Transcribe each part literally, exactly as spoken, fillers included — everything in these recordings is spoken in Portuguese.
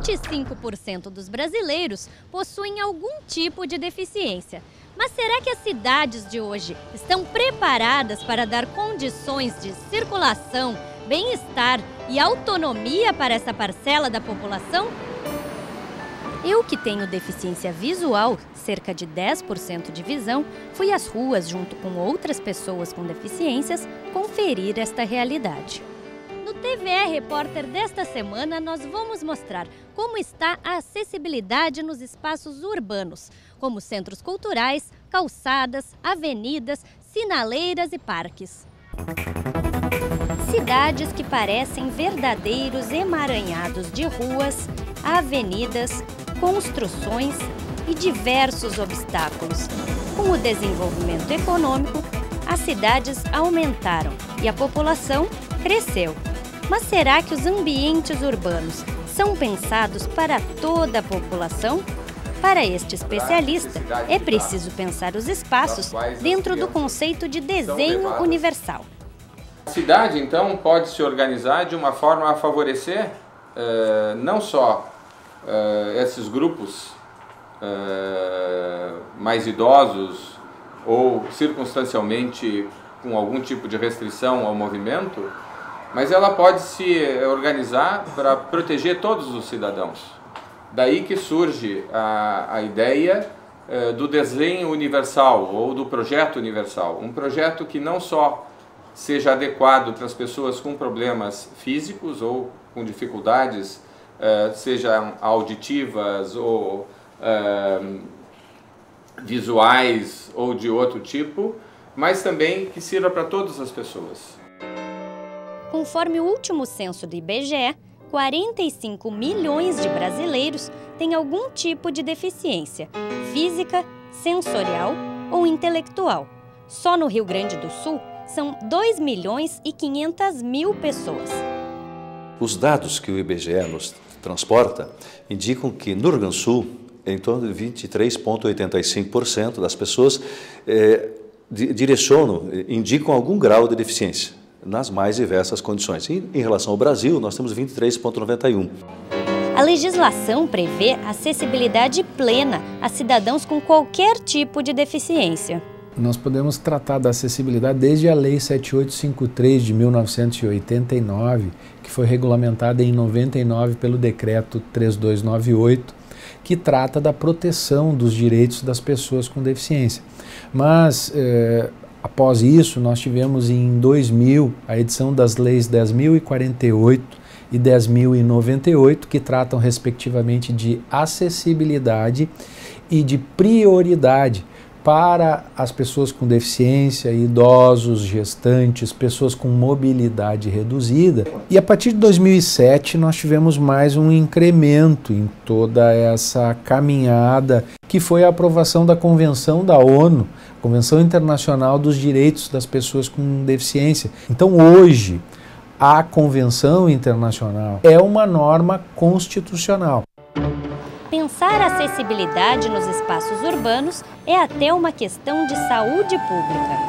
vinte e cinco por cento dos brasileiros possuem algum tipo de deficiência. Mas será que as cidades de hoje estão preparadas para dar condições de circulação, bem-estar e autonomia para essa parcela da população? Eu, que tenho deficiência visual, cerca de dez por cento de visão, fui às ruas junto com outras pessoas com deficiências conferir esta realidade. No T V E Repórter desta semana, nós vamos mostrar como está a acessibilidade nos espaços urbanos, como centros culturais, calçadas, avenidas, sinaleiras e parques. Cidades que parecem verdadeiros emaranhados de ruas, avenidas, construções e diversos obstáculos. Com o desenvolvimento econômico, as cidades aumentaram e a população cresceu. Mas será que os ambientes urbanos são pensados para toda a população? Para este especialista, é preciso pensar os espaços dentro do conceito de desenho universal. A cidade, então, pode se organizar de uma forma a favorecer uh, não só uh, esses grupos uh, mais idosos ou circunstancialmente com algum tipo de restrição ao movimento, mas ela pode se organizar para proteger todos os cidadãos. Daí que surge a, a ideia uh, do desenho universal ou do projeto universal. Um projeto que não só seja adequado para as pessoas com problemas físicos ou com dificuldades, uh, sejam auditivas ou uh, visuais ou de outro tipo, mas também que sirva para todas as pessoas. Conforme o último censo do I B G E, quarenta e cinco milhões de brasileiros têm algum tipo de deficiência física, sensorial ou intelectual. Só no Rio Grande do Sul, são dois milhões e quinhentas mil pessoas. Os dados que o I B G E nos transporta indicam que no Rio Grande do Sul, em torno de vinte e três vírgula oitenta e cinco por cento das pessoas eh, direcionam, indicam algum grau de deficiência nas mais diversas condições. E, em relação ao Brasil, nós temos vinte e três vírgula noventa e um por cento. A legislação prevê acessibilidade plena a cidadãos com qualquer tipo de deficiência. Nós podemos tratar da acessibilidade desde a Lei sete mil oitocentos e cinquenta e três de mil novecentos e oitenta e nove, que foi regulamentada em noventa e nove pelo Decreto três mil duzentos e noventa e oito, que trata da proteção dos direitos das pessoas com deficiência. Mas, eh, após isso, nós tivemos em dois mil a edição das Leis dez mil e quarenta e oito e dez mil e noventa e oito, que tratam respectivamente de acessibilidade e de prioridade para as pessoas com deficiência, idosos, gestantes, pessoas com mobilidade reduzida. E a partir de dois mil e sete nós tivemos mais um incremento em toda essa caminhada, que foi a aprovação da Convenção da ONU, Convenção Internacional dos Direitos das Pessoas com Deficiência. Então hoje, a Convenção Internacional é uma norma constitucional. Pensar a acessibilidade nos espaços urbanos é até uma questão de saúde pública.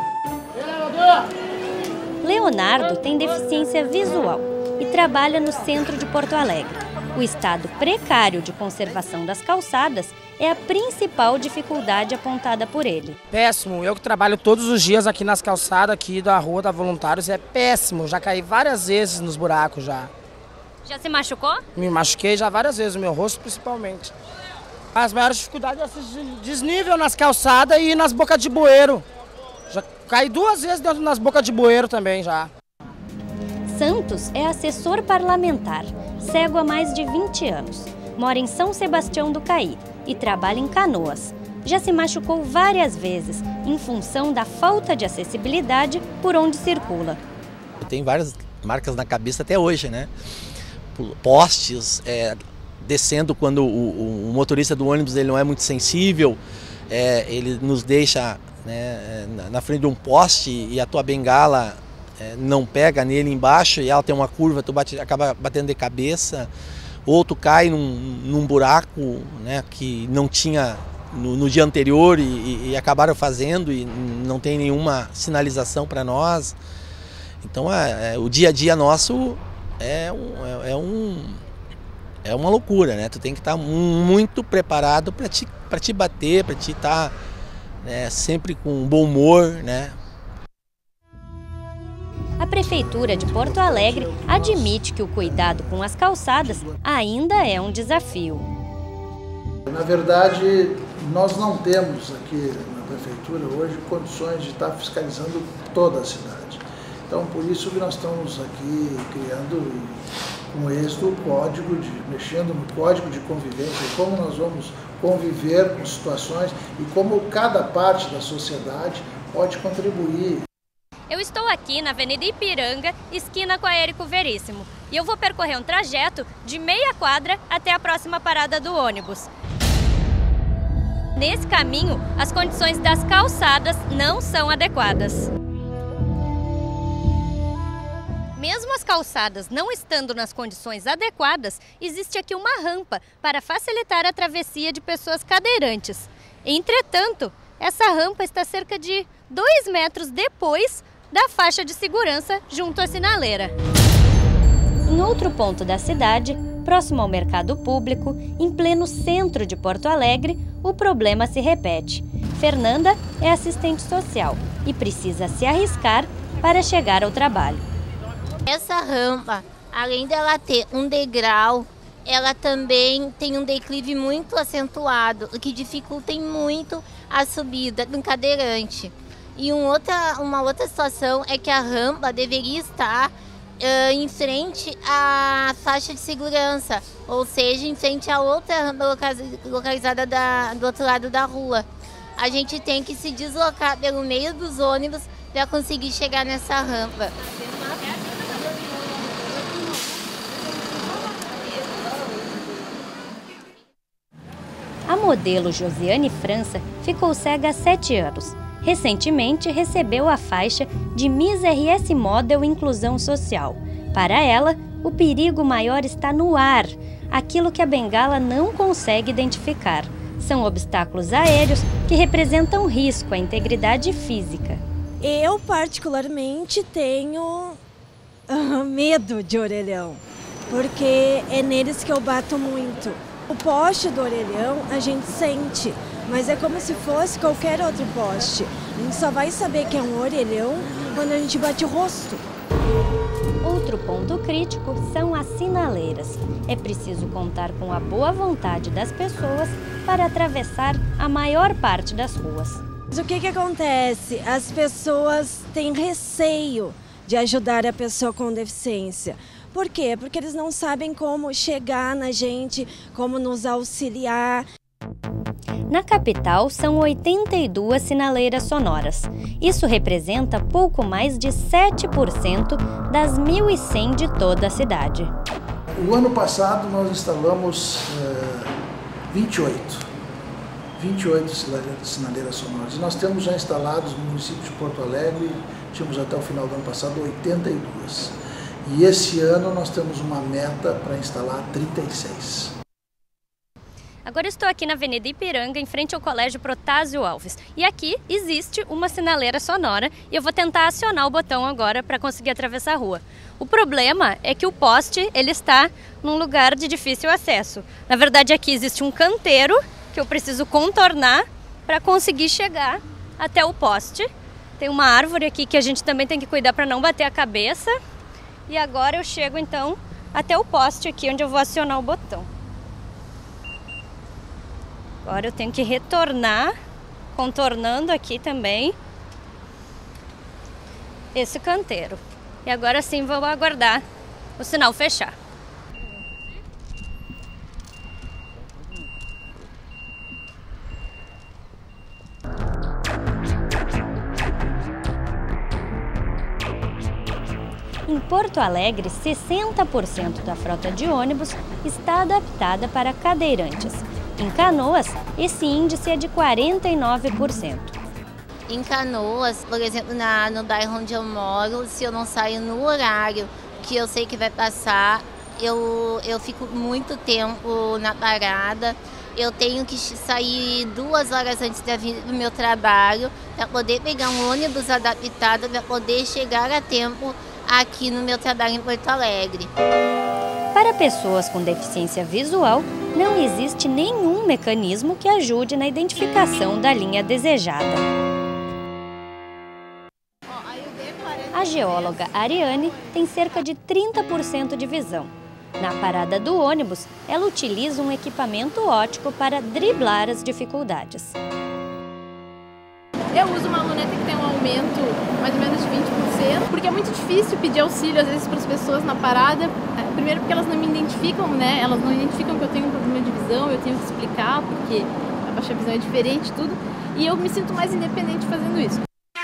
Leonardo tem deficiência visual e trabalha no centro de Porto Alegre. O estado precário de conservação das calçadas é a principal dificuldade apontada por ele. Péssimo. Eu que trabalho todos os dias aqui nas calçadas aqui da Rua da Voluntários, é péssimo. Já caí várias vezes nos buracos já. Já se machucou? Me machuquei já várias vezes, o meu rosto principalmente. As maiores dificuldades é esse desnível nas calçadas e nas bocas de bueiro. Já caí duas vezes dentro nas bocas de bueiro também já. Santos é assessor parlamentar, cego há mais de vinte anos. Mora em São Sebastião do Caí e trabalha em Canoas. Já se machucou várias vezes em função da falta de acessibilidade por onde circula. Tem várias marcas na cabeça até hoje, né? Postes, é, descendo quando o, o, o motorista do ônibus ele não é muito sensível, é, ele nos deixa, né, na, na frente de um poste e a tua bengala é, não pega nele embaixo e ela tem uma curva, tu bate, acaba batendo de cabeça, ou tu cai num, num buraco, né, que não tinha no, no dia anterior e, e, e acabaram fazendo e não tem nenhuma sinalização para nós. Então é, é, o dia a dia nosso é um, é, é um, é uma loucura, né? Tu tem que estar muito preparado para te, para te bater, para te estar, né, sempre com bom humor, né? A Prefeitura de Porto Alegre admite que o cuidado com as calçadas ainda é um desafio. Na verdade, nós não temos aqui na Prefeitura hoje condições de estar fiscalizando toda a cidade. Então, por isso que nós estamos aqui criando com êxito o código, de, mexendo no código de convivência, como nós vamos conviver com situações e como cada parte da sociedade pode contribuir. Eu estou aqui na Avenida Ipiranga, esquina com a Érico Veríssimo, e eu vou percorrer um trajeto de meia quadra até a próxima parada do ônibus. Nesse caminho, as condições das calçadas não são adequadas. Mesmo as calçadas não estando nas condições adequadas, existe aqui uma rampa para facilitar a travessia de pessoas cadeirantes. Entretanto, essa rampa está cerca de dois metros depois da faixa de segurança junto à sinaleira. Em outro ponto da cidade, próximo ao mercado público, em pleno centro de Porto Alegre, o problema se repete. Fernanda é assistente social e precisa se arriscar para chegar ao trabalho. Essa rampa, além dela ter um degrau, ela também tem um declive muito acentuado, o que dificulta muito a subida do cadeirante. E um outra, uma outra situação é que a rampa deveria estar uh, em frente à faixa de segurança, ou seja, em frente à outra rampa localizada da, do outro lado da rua. A gente tem que se deslocar pelo meio dos ônibus para conseguir chegar nessa rampa. A modelo Josiane França ficou cega há sete anos. Recentemente recebeu a faixa de Miss R S Model Inclusão Social. Para ela, o perigo maior está no ar, aquilo que a bengala não consegue identificar. São obstáculos aéreos que representam risco à integridade física. Eu, particularmente, tenho uh, medo de orelhão, porque é neles que eu bato muito. O poste do orelhão a gente sente, mas é como se fosse qualquer outro poste. A gente só vai saber que é um orelhão quando a gente bate o rosto. Outro ponto crítico são as sinaleiras. É preciso contar com a boa vontade das pessoas para atravessar a maior parte das ruas. Mas o que que acontece? As pessoas têm receio de ajudar a pessoa com deficiência. Por quê? Porque eles não sabem como chegar na gente, como nos auxiliar. Na capital, são oitenta e duas sinaleiras sonoras. Isso representa pouco mais de sete por cento das mil e cem de toda a cidade. O ano passado nós instalamos uh, vinte e oito, vinte e oito sinaleiras sonoras. Nós temos já instalados no município de Porto Alegre, tínhamos até o final do ano passado oitenta e duas. E esse ano nós temos uma meta para instalar trinta e seis. Agora estou aqui na Avenida Ipiranga, em frente ao Colégio Protásio Alves. E aqui existe uma sinaleira sonora e eu vou tentar acionar o botão agora para conseguir atravessar a rua. O problema é que o poste ele está num lugar de difícil acesso. Na verdade, aqui existe um canteiro que eu preciso contornar para conseguir chegar até o poste. Tem uma árvore aqui que a gente também tem que cuidar para não bater a cabeça. E agora eu chego então até o poste aqui onde eu vou acionar o botão. Agora eu tenho que retornar, contornando aqui também esse canteiro. E agora sim vou aguardar o sinal fechar. Em Porto Alegre, sessenta por cento da frota de ônibus está adaptada para cadeirantes. Em Canoas, esse índice é de quarenta e nove por cento. Em Canoas, por exemplo, na, no bairro onde eu moro, se eu não saio no horário que eu sei que vai passar, eu, eu fico muito tempo na parada. Eu tenho que sair duas horas antes da vinda do meu trabalho para poder pegar um ônibus adaptado para poder chegar a tempo aqui no meu trabalho em Porto Alegre. Para Para pessoas com deficiência visual, não existe nenhum mecanismo que ajude na identificação da linha desejada. A geóloga Ariane tem cerca de trinta por cento de visão. Na parada do ônibus, ela utiliza um equipamento óptico para driblar as dificuldades. Eu uso uma luneta que tem um aumento mais ou menos de vinte por cento, porque é muito difícil pedir auxílio às vezes para as pessoas na parada. Primeiro porque elas não me identificam, né? Elas não identificam que eu tenho um problema de visão, eu tenho que explicar porque a baixa visão é diferente, tudo. E eu me sinto mais independente fazendo isso.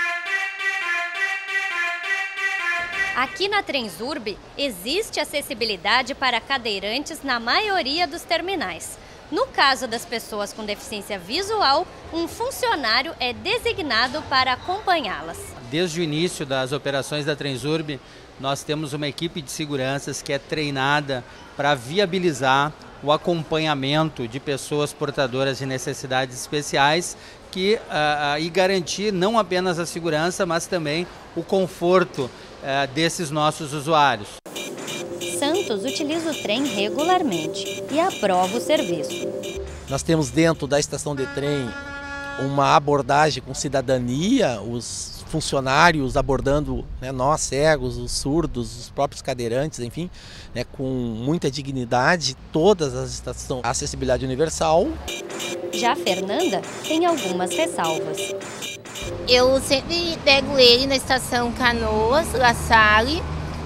Aqui na Transurb existe acessibilidade para cadeirantes na maioria dos terminais. No caso das pessoas com deficiência visual, um funcionário é designado para acompanhá-las. Desde o início das operações da Transurb, nós temos uma equipe de seguranças que é treinada para viabilizar o acompanhamento de pessoas portadoras de necessidades especiais que, uh, uh, e garantir não apenas a segurança, mas também o conforto uh, desses nossos usuários. Santos utiliza o trem regularmente e aprova o serviço. Nós temos dentro da estação de trem uma abordagem com cidadania, os funcionários abordando, né, nós cegos, os surdos, os próprios cadeirantes, enfim, né, com muita dignidade, todas as estações, acessibilidade universal. Já a Fernanda tem algumas ressalvas. Eu sempre pego ele na estação Canoas, La Salle,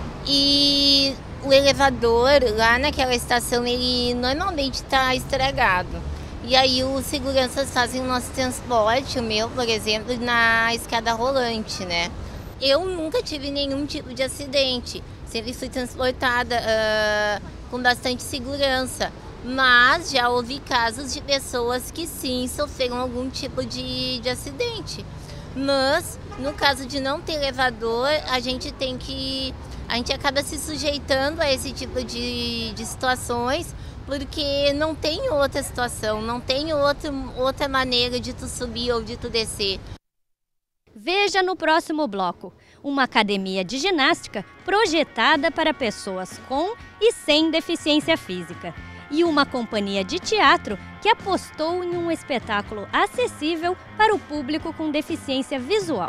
e o elevador lá naquela estação, ele normalmente está estragado. E aí os seguranças fazem o nosso transporte, o meu, por exemplo, na escada rolante, né? Eu nunca tive nenhum tipo de acidente, sempre fui transportada uh, com bastante segurança. Mas já houve casos de pessoas que sim sofreram algum tipo de, de acidente. Mas no caso de não ter elevador, a gente tem que... A gente acaba se sujeitando a esse tipo de, de situações, porque não tem outra situação, não tem outra, outra maneira de tu subir ou de tu descer. Veja no próximo bloco, uma academia de ginástica projetada para pessoas com e sem deficiência física. E uma companhia de teatro que apostou em um espetáculo acessível para o público com deficiência visual.